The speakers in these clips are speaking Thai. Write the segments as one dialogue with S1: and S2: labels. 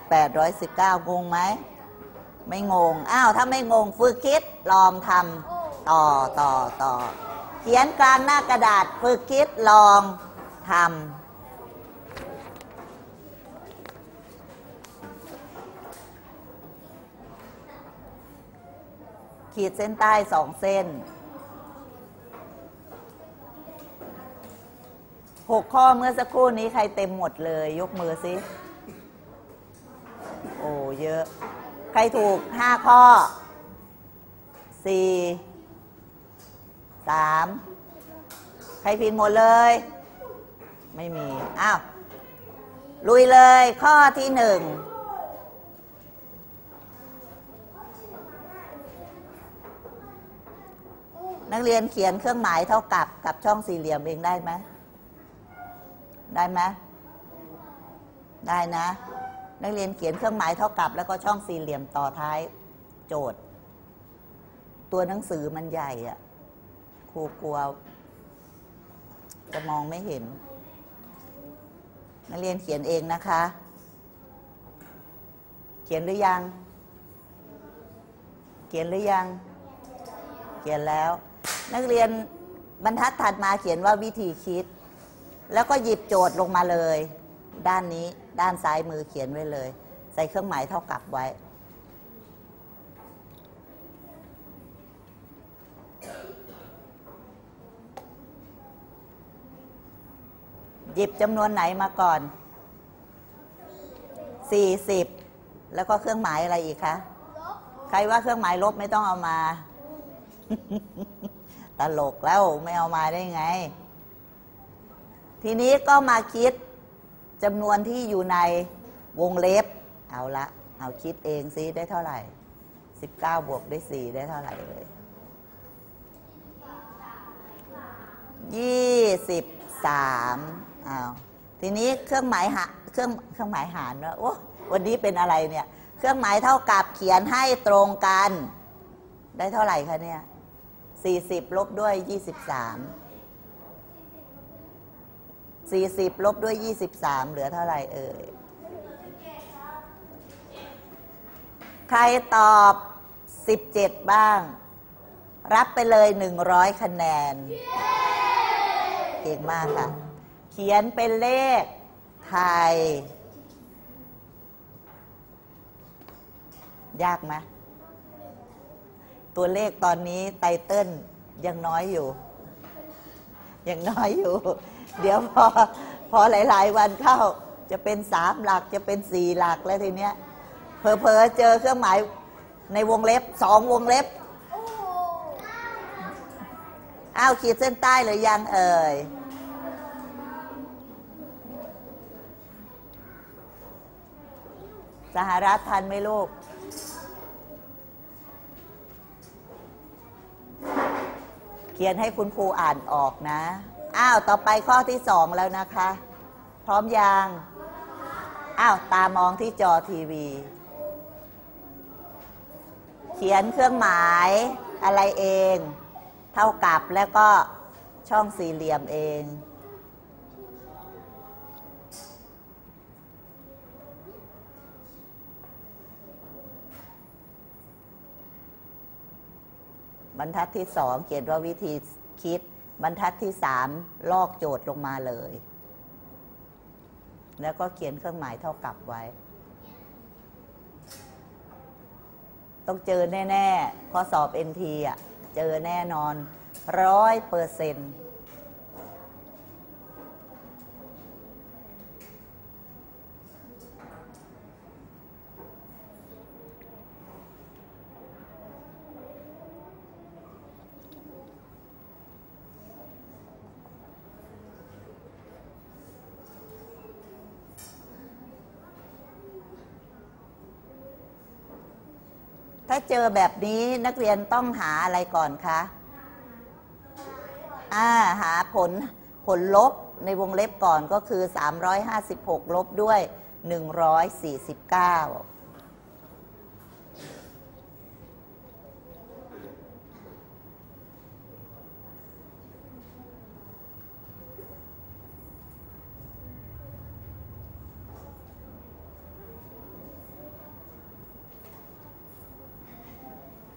S1: 819งงไหมไม่งงอ้าวถ้าไม่งงฝึกคิดลองทำต่อเขียนกลางหน้ากระดาษฝึกคิดลองทำขีดเส้นใต้2 เส้น6 ข้อเมื่อสักครู่นี้ใครเต็มหมดเลยยกมือสิโอ้เยอะใครถูก5 ข้อ4 3ใครผิดหมดเลยไม่มีอ้าวลุยเลยข้อที่1นักเรียนเขียนเครื่องหมายเท่ากับช่องสี่เหลี่ยมเองได้ไหมได้ไหมได้นะนักเรียนเขียนเครื่องหมายเท่ากับแล้วก็ช่องสี่เหลี่ยมต่อท้ายโจทย์ตัวหนังสือมันใหญ่อะครูกลัวจะมองไม่เห็นนักเรียนเขียนเองนะคะเขียนหรือยังเขียนแล้วนักเรียนบรรทัดถัดมาเขียนว่าวิธีคิดแล้วก็หยิบโจทย์ลงมาเลยด้านนี้ด้านซ้ายมือเขียนไว้เลยใส่เครื่องหมายเท่ากับไว้หยิบจำนวนไหนมาก่อน40แล้วก็เครื่องหมายอะไรอีกคะใครว่าเครื่องหมายลบไม่ต้องเอามา ตลกแล้วไม่เอามาได้ไงทีนี้ก็มาคิดจำนวนที่อยู่ในวงเล็บเอาละเอาคิดเองซิได้เท่าไหร่19บวกด้วย4ได้เท่าไหร่เลย23อ้าวทีนี้เครื่องหมายเครื่องหมายหารว่าโอ้วันนี้เป็นอะไรเนี่ยเครื่องหมายเท่ากับเขียนให้ตรงกันได้เท่าไหร่คะเนี่ย40ลบด้วย40ลบด้วย23เหลือเท่าไหร่เอ่ยใครตอบ17บ้างรับไปเลย100คะแนนเก่งมากค่ะเขียนเป็นเลขไทยยากไหมตัวเลขตอนนี้ไตเติ้ลยังน้อยอยู่เดี๋ยวพอหลายๆวันเข้าจะเป็น3 หลักจะเป็น4 หลักแล้วทีเนี้ยเผลอๆเจอเครื่องหมายในวงเล็บ2 วงเล็บอ้าวขีดเส้นใต้หรือยังเอ่ยสหรัฐทันไหมลูกเขียนให้คุณครูอ่านออกนะอ้าวต่อไปข้อที่2แล้วนะคะพร้อมยังอ้าวตามองที่จอทีวีเขียนเครื่องหมายอะไรเองเท่ากับแล้วก็ช่องสี่เหลี่ยมเองบรรทัดที่2เขียนว่าวิธีคิดบรรทัดที่3ลอกโจทย์ลงมาเลยแล้วก็เขียนเครื่องหมายเท่ากับไว้ต้องเจอแน่ๆข้อสอบ NT อ่ะเจอแน่นอน100%ถ้าเจอแบบนี้นักเรียนต้องหาอะไรก่อนคะหาผลลบในวงเล็บก่อนก็คือ356ลบด้วย149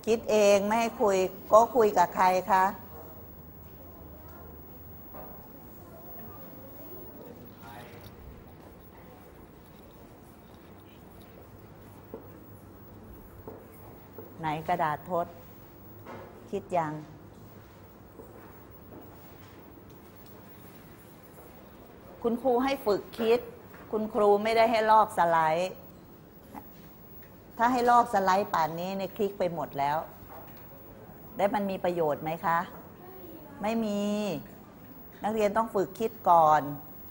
S1: คิดเองไม่ให้คุยก็คุยกับใครคะไหนกระดาษทดคิดยังคุณครูให้ฝึกคิดคุณครูไม่ได้ให้ลอกสไลด์ถ้าให้ลอกสไลด์ป่านนี้ในคลิกไปหมดแล้วได้มันมีประโยชน์ไหมคะไม่มีนักเรียนต้องฝึกคิดก่อน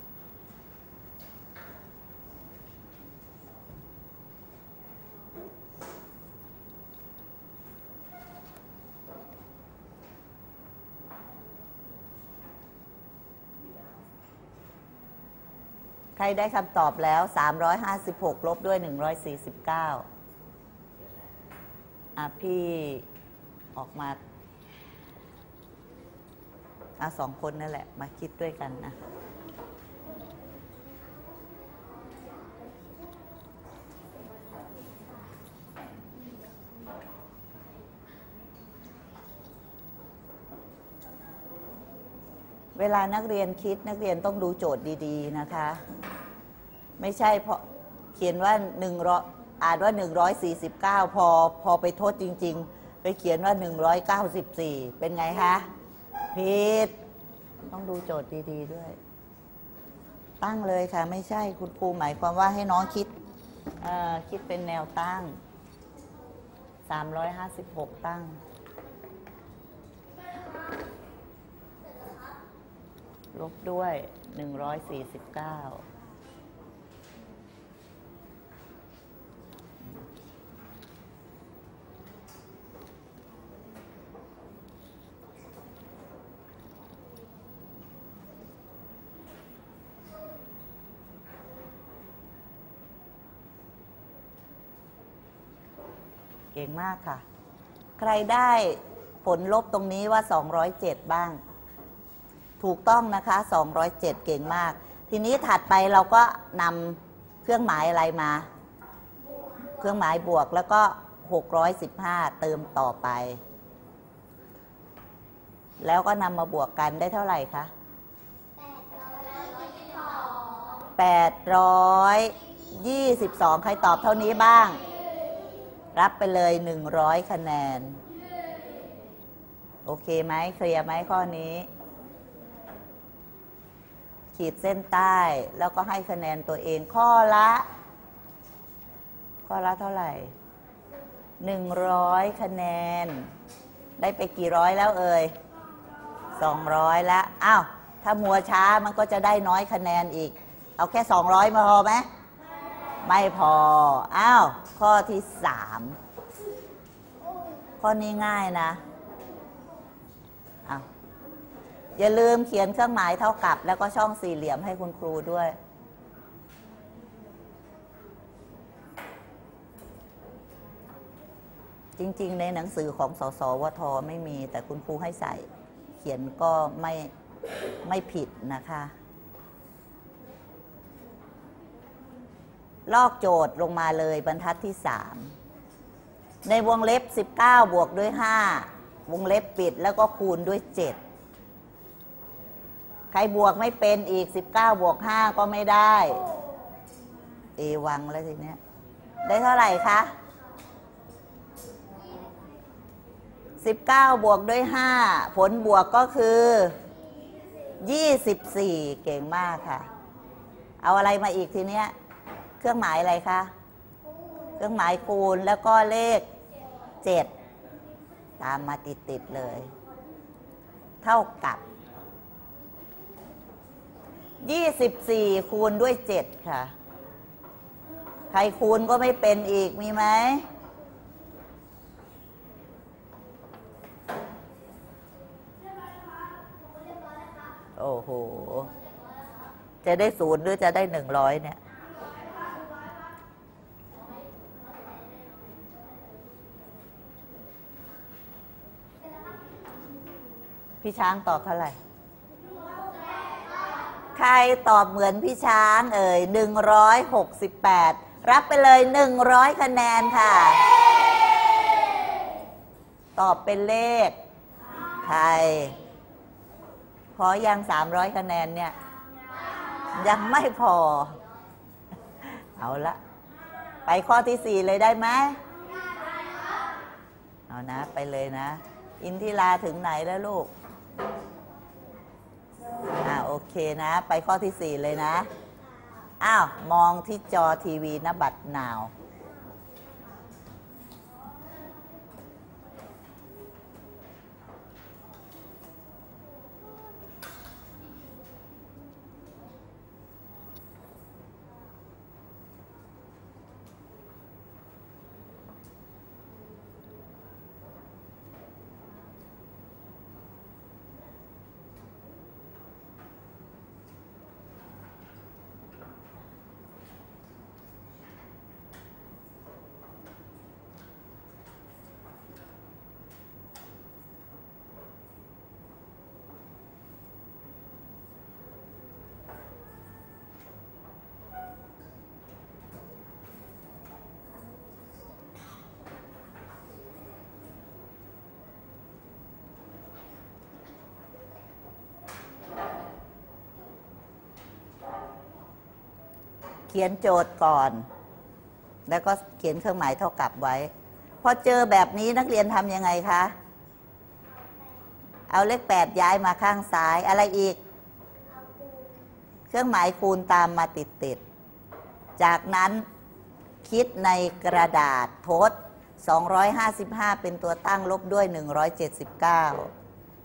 S1: ใครได้คำตอบแล้ว356ลบด้วย149พี่ออกมา2 คนนั่นแหละมาคิดด้วยกันนะเวลานักเรียนคิดนักเรียนต้องดูโจทย์ดีๆนะคะไม่ใช่พอเขียนว่าอ่านว่า149พอไปทดจริงๆไปเขียนว่า194เป็นไงคะผิดต้องดูโจทย์ดีๆด้วยตั้งเลยค่ะไม่ใช่คุณครูหมายความว่าให้น้องคิดเป็นแนวตั้ง356ตั้งลบด้วย149เก่งมากค่ะใครได้ผลลบตรงนี้ว่า207บ้างถูกต้องนะคะ207เก่งมากทีนี้ถัดไปเราก็นำเครื่องหมายอะไรมาเครื่องหมายบวกแล้วก็615เติมต่อไปแล้วก็นำมาบวกกันได้เท่าไหร่คะ822ใครตอบเท่านี้บ้างรับไปเลย100คะแนนโอเคไหมเคลียร์ไหมข้อนี้ขีดเส้นใต้แล้วก็ให้คะแนนตัวเองข้อละเท่าไหร่100คะแนนได้ไปกี่ร้อยแล้วเอ่ย200แล้วอ้าวถ้ามัวช้ามันก็จะได้น้อยคะแนนอีกเอาแค่200มาพอไหมไม่พออ้าวข้อที่3ข้อนี้ง่ายนะอ้าวอย่าลืมเขียนเครื่องหมายเท่ากับแล้วก็ช่องสี่เหลี่ยมให้คุณครูด้วยจริงๆในหนังสือของสสวทไม่มีแต่คุณครูให้ใส่เขียนก็ไม่ผิดนะคะลอกโจทย์ลงมาเลยบรรทัดที่3ในวงเล็บ19บวกด้วย5วงเล็บปิดแล้วก็คูณด้วย7ใครบวกไม่เป็นอีก19บวก5ก็ไม่ได้วังแล้วทีเนี้ยได้เท่าไหร่คะ19บวกด้วย5ผลบวกก็คือ24เก่งมากค่ะเอาอะไรมาอีกทีเนี้ยเครื่องหมายอะไรคะเครื่องหมายคูณแล้วก็เลข7ตามมาติดๆเลยเท่ากับ24คูณด้วย7ค่ะใครคูณก็ไม่เป็นอีกมีไหมโอ้โหจะได้0หรือจะได้100เนี่ยพี่ช้างตอบเท่าไหร่ใครตอบเหมือนพี่ช้าง168รับไปเลย100คะแนนค่ะตอบเป็นเลขไทยพอยัง300คะแนนเนี่ยยังไม่พอเอาละไปข้อที่4เลยได้ไหมเอานะไปเลยนะอินทิราถึงไหนแล้วลูกโอเคนะไปข้อที่4เลยนะอ้าวมองที่จอทีวีนะบัดนาวเขียนโจทย์ก่อนแล้วก็เขียนเครื่องหมายเท่ากับไว้พอเจอแบบนี้นักเรียนทำยังไงคะเอาเลข8ย้ายมาข้างซ้ายอะไรอีกเครื่องหมายคูณตามมาติดจากนั้นคิดในกระดาษทด255เป็นตัวตั้งลบด้วย179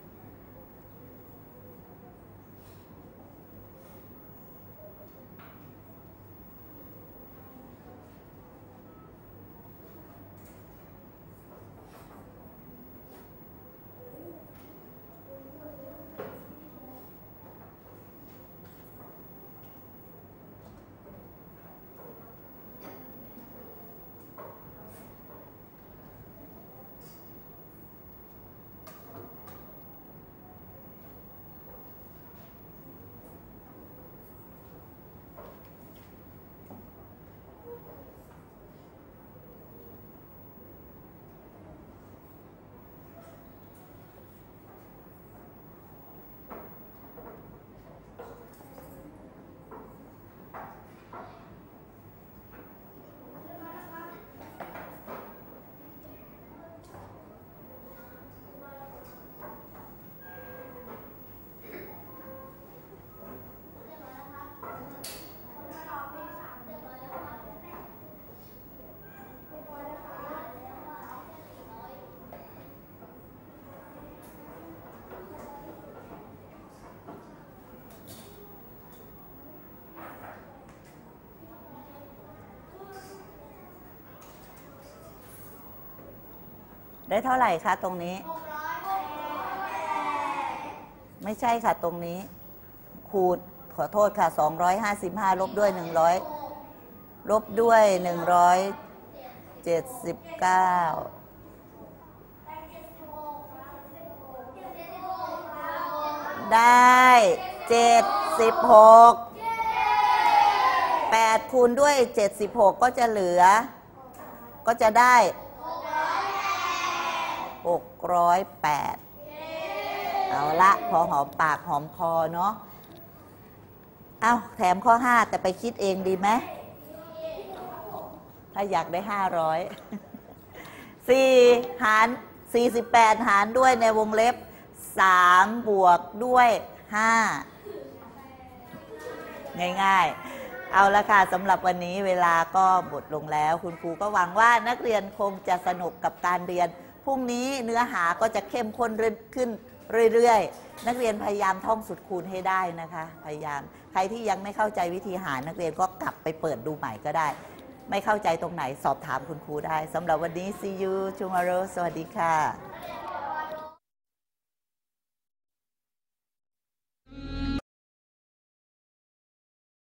S1: ได้เท่าไหร่คะตรงนี้ไม่ใช่ค่ะตรงนี้คูณขอโทษค่ะ255ลบด้วย100ลบด้วย179ได้76 8คูณด้วย76ก็จะเหลือก็จะได้608เอาละพอหอมปากหอมคอเนาะเอาแถมข้อ5แต่ไปคิดเองดีไหมถ้าอยากได้500 4หาร48หารด้วยในวงเล็บ3บวกด้วย5ง่ายๆเอาละค่ะสำหรับวันนี้เวลาก็หมดลงแล้วคุณครูก็หวังว่านักเรียนคงจะสนุกกับการเรียนพรุ่งนี้เนื้อหาก็จะเข้มข้นขึ้นเรื่อยๆนักเรียนพยายามท่องสูตรคูณให้ได้นะคะพยายามใครที่ยังไม่เข้าใจวิธีหารนักเรียนก็กลับไปเปิดดูใหม่ก็ได้ไม่เข้าใจตรงไหนสอบถามคุณครูได้สำหรับวันนี้ see you tomorrow สวัสดีค่ะ